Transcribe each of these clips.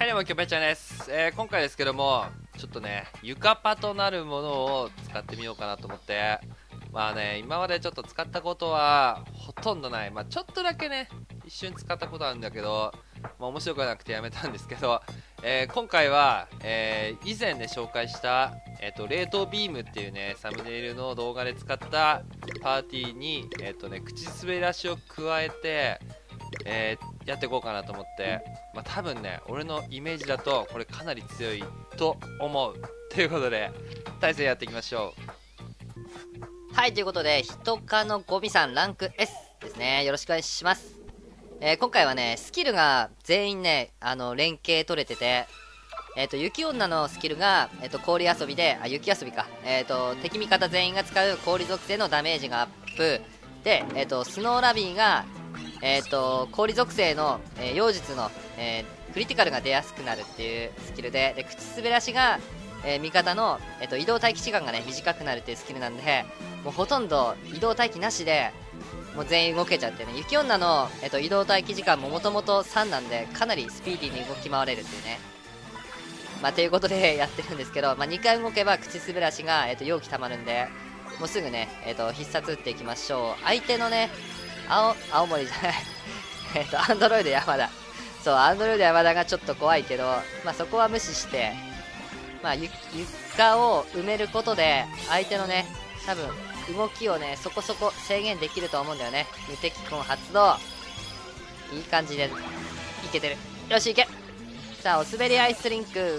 どうも、キョペちゃんです。今回ですけども、ちょっとね、床パとなるものを使ってみようかなと思って、まあね、今までちょっと使ったことはほとんどない。まあちょっとだけね、一瞬使ったことあるんだけど、まあ面白くなくてやめたんですけど、今回は、以前ね、紹介した、冷凍ビームっていうね、サムネイルの動画で使ったパーティーに、口滑らしを加えて、やっていこうかなと思って、まあ、多分ね、俺のイメージだとこれかなり強いと思うということで、対戦やっていきましょう。はい、ということで、ヒトカのゴミさんランク S ですね。よろしくお願いします。今回はね、スキルが全員ね、連携取れてて、雪女のスキルが、氷遊びで、雪遊びか。敵味方全員が使う氷属性のダメージがアップ。で、スノーラビーが、氷属性の、妖術の、クリティカルが出やすくなるっていうスキルで、口滑らしが、味方の、移動待機時間がね、短くなるっていうスキルなんで、もうほとんど移動待機なしで、もう全員動けちゃってね、雪女の、移動待機時間ももともと3なんで、かなりスピーディーに動き回れるっていうね。まあ、ということでやってるんですけど、まあ、2回動けば口滑らしが、容器たまるんで、もうすぐね、必殺打っていきましょう。相手のね、青森じゃないアンドロイド山田。そう、アンドロイド山田がちょっと怖いけど、まあそこは無視して、まあ床を埋めることで、相手のね、多分、動きをね、そこそこ制限できると思うんだよね。無敵魂発動。いい感じで、いけてる。よし、いけ。さあ、お滑りアイスリンク。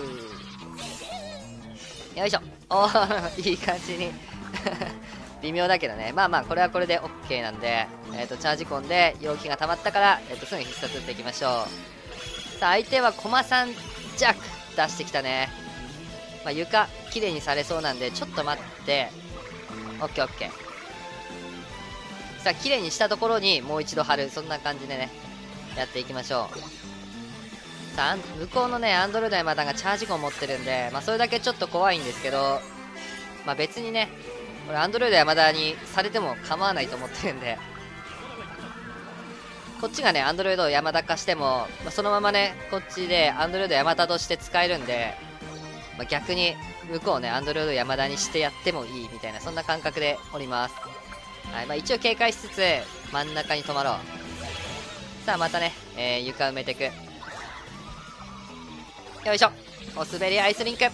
よいしょ。おー、いい感じに。微妙だけどね。まあまあ、これはこれで OK なんで、チャージコンで容器が溜まったから、すぐ必殺打っていきましょう。さあ、相手はコマ3弱出してきたね。まあ、床、綺麗にされそうなんで、ちょっと待って、OK、OK。さあ、綺麗にしたところにもう一度貼る。そんな感じでね、やっていきましょう。さあ、向こうのね、アンドロイド山田がチャージコン持ってるんで、まあ、それだけちょっと怖いんですけど、まあ、別にね、これアンドロイド山田にされても構わないと思ってるんで、こっちがねアンドロイド山田化しても、まあ、そのままねこっちでアンドロイド山田として使えるんで、まあ、逆に向こうねアンドロイド山田にしてやってもいいみたいな、そんな感覚でおります。はい、まあ、一応警戒しつつ真ん中に止まろう。さあまたね、床埋めていく。よいしょ、お滑りアイスリンク。よ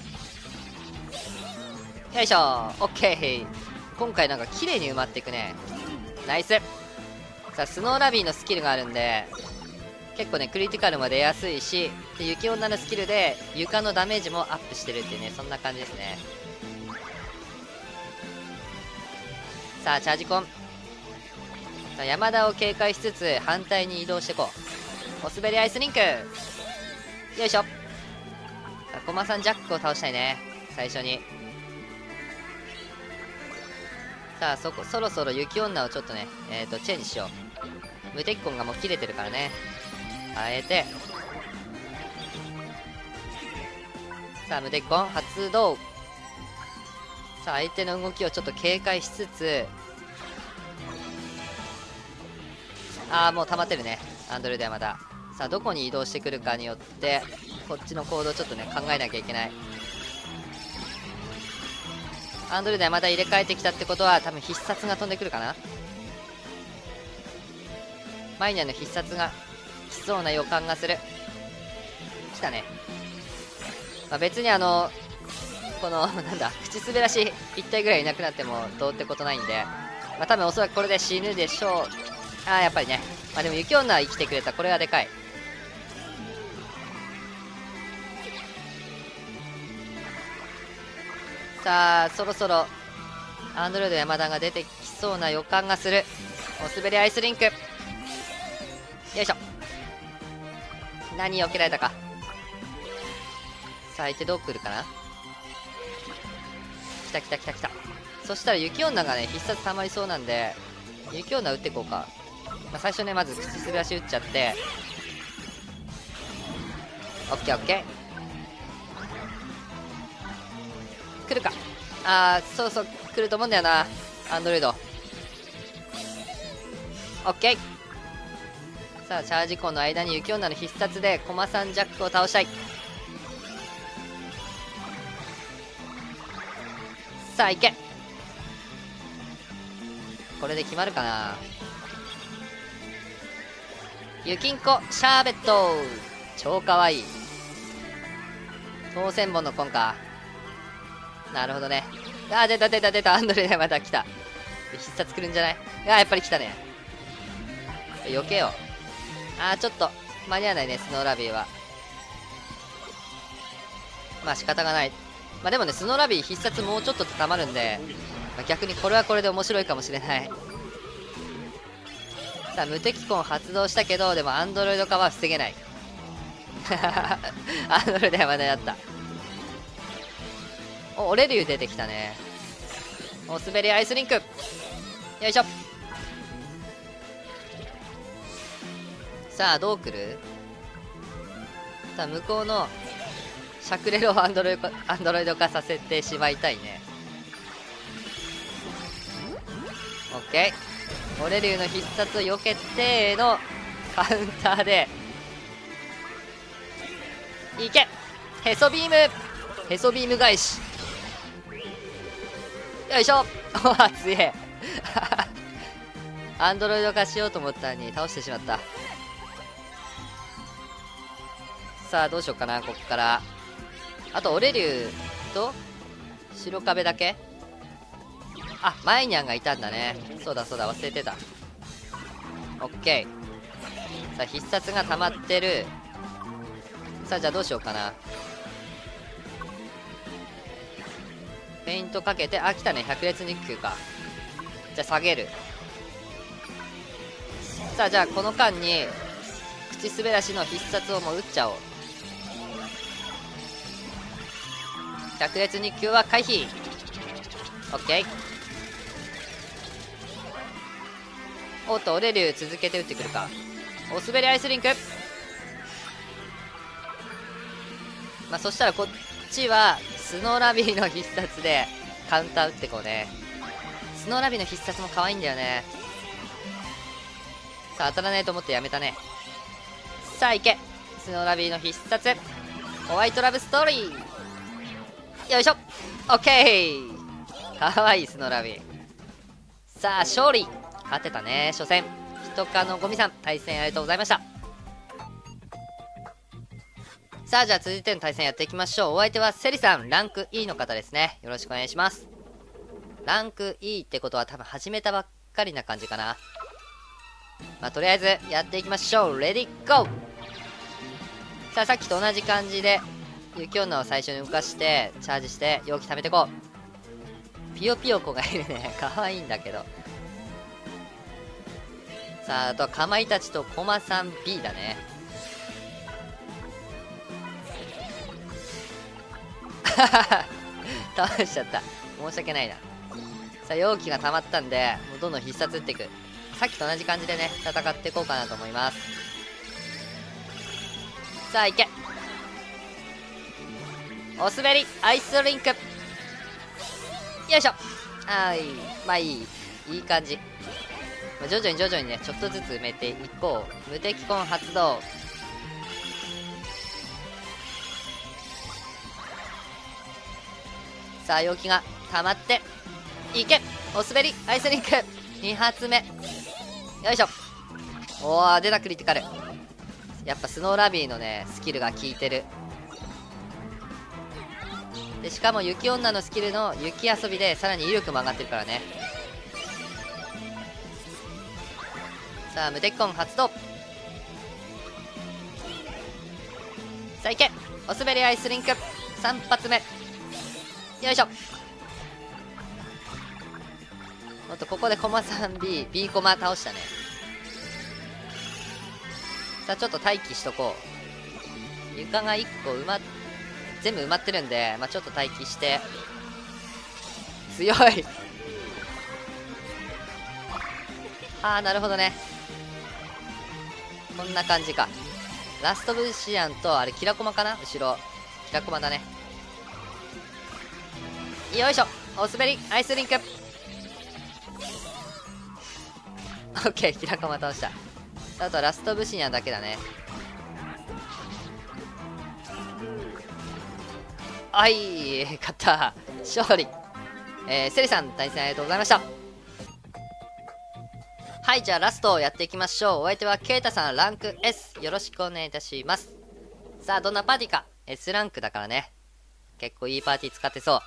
いしょ、オッケー。今回なんか綺麗に埋まっていくね。ナイス。さあ、スノーラビーのスキルがあるんで、結構ね、クリティカルも出やすいし、で、雪女のスキルで床のダメージもアップしてるっていうね、そんな感じですね。さあ、チャージコン。さあ、山田を警戒しつつ、反対に移動していこう。お滑りアイスリンク。よいしょ。さあ、コマさんジャックを倒したいね。最初に。さあ、そろそろ雪女をちょっとね、チェンジしよう。無敵魂がもう切れてるからね。変えて。さあ、無敵魂発動。さあ、相手の動きをちょっと警戒しつつ、ああ、もう溜まってるね。アンドロイド山田。さあ、どこに移動してくるかによって、こっちの行動ちょっとね、考えなきゃいけない。アンドロイド山田入れ替えてきたってことは多分必殺が飛んでくるかな。マイニャの必殺が来そうな予感がする。来たね。まあ、別にこのなんだ、口滑らし1体ぐらいいなくなってもどうってことないんで、まあ、多分おそらくこれで死ぬでしょう。ああ、やっぱりね。まあでも雪女は生きてくれた。これはでかい。さあ、そろそろアンドロイド山田が出てきそうな予感がする。お滑りアイスリンク。よいしょ。何避けられたか。さあ、相手どう来るかな。来た来た来た来た。そしたら雪女がね、必殺溜まりそうなんで、雪女打っていこうか。まあ、最初ね、まず口滑らし打っちゃって、オッケーオッケー。来るか。あー、そうそう来ると思うんだよな、アンドロイド。オッケー。さあ、チャージコンの間に雪女の必殺でコマさんジャックを倒したい。 さあ行け。これで決まるかな。ゆきんこシャーベット、超かわいい。当選本のコンか。なるほどね。あ、出た出た出た。アンドレでまた来た。必殺来るんじゃない？やっぱり来たね。避けよう。ちょっと間に合わないね、スノーラビーは。まあ仕方がない。まあでもね、スノーラビー必殺もうちょっと溜まるんで、まあ、逆にこれはこれで面白いかもしれない。さあ無敵コン発動したけど、でもアンドロイド化は防げない。アンドロイドはまだやった。お、オレリュー出てきたね。お、滑りアイスリンク、よいしょ。さあどう来る。さあ向こうのシャクレロをアンドロイド化させてしまいたいね。オッケー、オレリューの必殺を避けてのカウンターでいけ。へそビーム、へそビーム返し、よいしょ。おわ、強え。アンドロイド化しようと思ったのに倒してしまった。さあどうしようかな、こっから。あとオレリューと白壁だけ。あ、マイニャンがいたんだね。そうだそうだ、忘れてた。オッケー。さあ必殺が溜まってる。さあじゃあどうしようかな。フェイントかけて、あ、来たね、百列肉球か。じゃあ下げる。さあじゃあこの間に口滑らしの必殺をもう打っちゃおう。百列肉球は回避。オッケー。おっとオレリュー続けて打ってくるか。お滑りアイスリンク。まあそしたらこっちはスノーラビーの必殺でカウンター打ってこうね。スノーラビーの必殺も可愛いんだよね。さあ当たらないと思ってやめたね。さあ行け、スノーラビーの必殺ホワイトラブストーリー、よいしょ。オッケー、かわいいスノーラビー。さあ勝利、勝てたね。初戦ひとかのゴミさん、対戦ありがとうございました。さあじゃあ続いての対戦やっていきましょう。お相手はセリさん、ランク E の方ですね。よろしくお願いします。ランク E ってことは多分始めたばっかりな感じかな。まあとりあえずやっていきましょう。レディーゴー。さあさっきと同じ感じで雪女を最初に動かしてチャージして容器貯めてこう。ピヨピヨ子がいるね。かわいいんだけど。さああとはかまいたちとコマさん B だね。倒しちゃった、申し訳ないな。さあ容器が溜まったんでもうどんどん必殺打っていく。さっきと同じ感じでね戦っていこうかなと思います。さあいけ、お滑りアイスリンク、よいしょ。まあいい感じ。まあ、徐々にねちょっとずつ埋めていこう。無敵コン発動。さあ容器が溜まっていけ、お滑りアイスリンク2発目、よいしょ。おー出た、クリティカル。やっぱスノーラビーのねスキルが効いてる。でしかも雪女のスキルの雪遊びでさらに威力も上がってるからね。さあ無敵コン発動。さあいけ、お滑りアイスリンク3発目、よいしょ。おっとここでコマさん B コマ倒したね。さあちょっと待機しとこう。床が1個全部埋まってるんで、まあ、ちょっと待機して。強い。なるほどね。こんな感じか。ラストブシアンとあれキラコマかな、後ろキラコマだね。よいしょ、お滑りアイスリンク。オッケー、キラコマ倒した。あとはラストブシアンだけだね。はい、勝った、勝利。 セリさん対戦ありがとうございました。はい、じゃあラストやっていきましょう。お相手はケイタさん、ランク S、よろしくお願いいたします。さあ、どんなパーティーか。 S ランクだからね、結構いいパーティー使ってそう。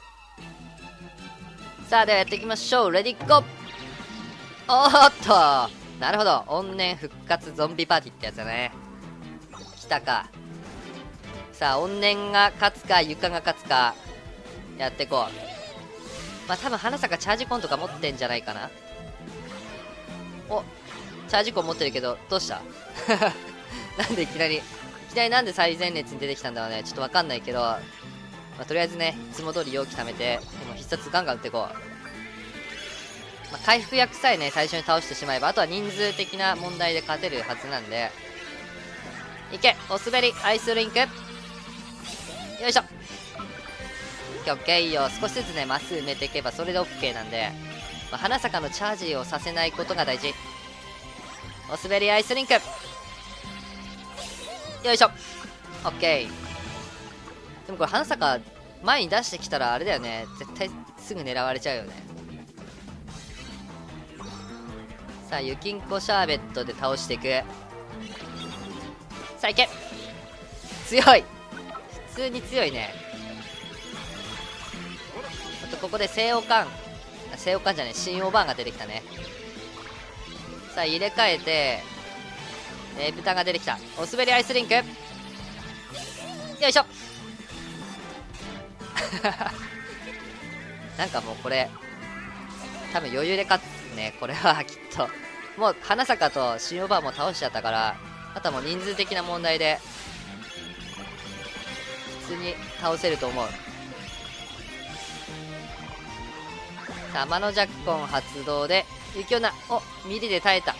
さあ、ではやっていきましょう。レディーゴー。おーっと、なるほど、怨念復活ゾンビパーティーってやつだね。来たか。さあ、怨念が勝つか床が勝つかやっていこう。まあ多分花坂チャージコンとか持ってんじゃないかな。お、チャージコン持ってるけどどうしたなんでいきなりなんで最前列に出てきたんだろうね。ちょっとわかんないけど、まあ、とりあえずね、いつも通り容器貯めて、でも必殺ガンガン打っていこう。まあ、回復薬さえね、最初に倒してしまえば、あとは人数的な問題で勝てるはずなんで。いけ、お滑り、アイスリンク。よいしょ。オッケー、いいよ。少しずつね、マス埋めていけば、それで OK なんで、まあ、花坂のチャージをさせないことが大事。お滑り、アイスリンク。よいしょ。オッケー。でもこれ、花坂、前に出してきたら、あれだよね。絶対すぐ狙われちゃうよね。さあ、ゆきんこシャーベットで倒していく。さあ、いけ。強い。普通に強いね。あと、ここで西欧館じゃねえ、新オーバーンが出てきたね。さあ、入れ替えて、豚が出てきた。お滑りアイスリンク。よいしょ。なんかもうこれ、多分余裕で勝つね。これはきっと。もう、花坂と新オーバーンも倒しちゃったから、あとはもう人数的な問題で、普通に倒せると思う。さあ、マノジャッコン発動で、雪女、お、ミリで耐えた。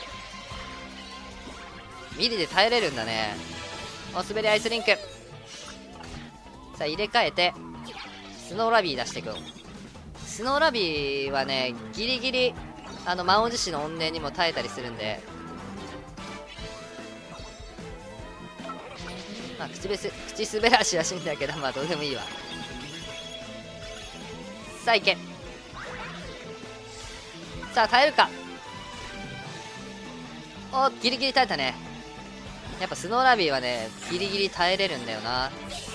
ミリで耐えれるんだね。お滑りアイスリンク。さあ、入れ替えて、スノーラビー出していく。スノーラビーはね、ギリギリ、満を持しの怨念にも耐えたりするんで、まあ、口滑らしはしいんだけど、まあ、どうでもいいわ。さあ、いけ。さあ、耐えるか。お、ギリギリ耐えたね。やっぱスノーラビーはね、ギリギリ耐えれるんだよな。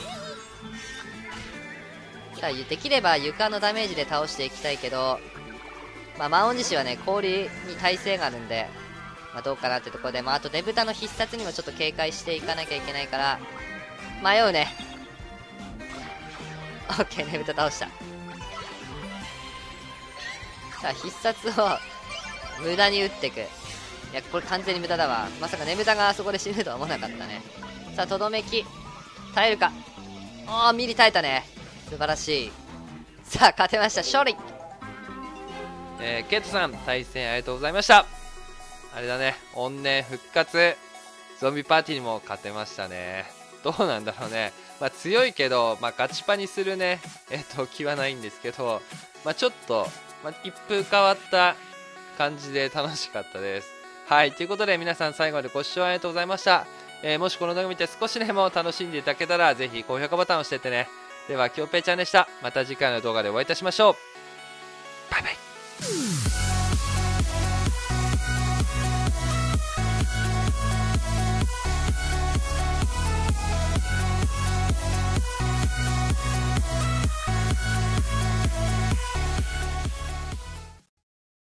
さあ、できれば床のダメージで倒していきたいけど、まあ、満を持しはね、氷に耐性があるんで、まあ、どうかなってところで、まあ、あとねぶたの必殺にもちょっと警戒していかなきゃいけないから、迷うね。オッケー、ねぶた倒した。さあ、必殺を無駄に打っていく。いや、これ完全に無駄だわ。まさかねぶたがあそこで死ぬとは思わなかったね。さあ、とどめき耐えるか。おー、ミリ耐えたね。素晴らしい。さあ、勝てました。勝利。 ケイトさん、対戦ありがとうございました。あれだね、怨念復活、ゾンビパーティーにも勝てましたね。どうなんだろうね。まあ、強いけど、まあ、ガチパにするね、気はないんですけど、まあ、ちょっと、まあ、一風変わった感じで楽しかったです。はい、ということで皆さん最後までご視聴ありがとうございました。もしこの動画見て少しでも楽しんでいただけたら、ぜひ高評価ボタンを押してってね。では、きょうぺいちゃんでした。また次回の動画でお会いいたしましょう。